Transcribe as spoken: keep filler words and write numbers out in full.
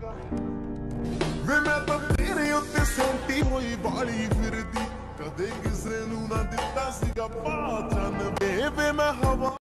ਵੇ ਮੈਂ ਤਾਂ ਤੇਰੇ ਉੱਤੇ ਸੈਂਟੀ ਹੋਈ ਵਾਲੀ ਫਿਰਦੀ, ਕਦੇ ਕਿਸੇ ਨੂੰ ਨਾ ਦਿੱਤਾ ਸੀਗਾ ਪਾ ਚੰਨ ਵੇ ਵੇ ਮੈਂ ਹਵਾ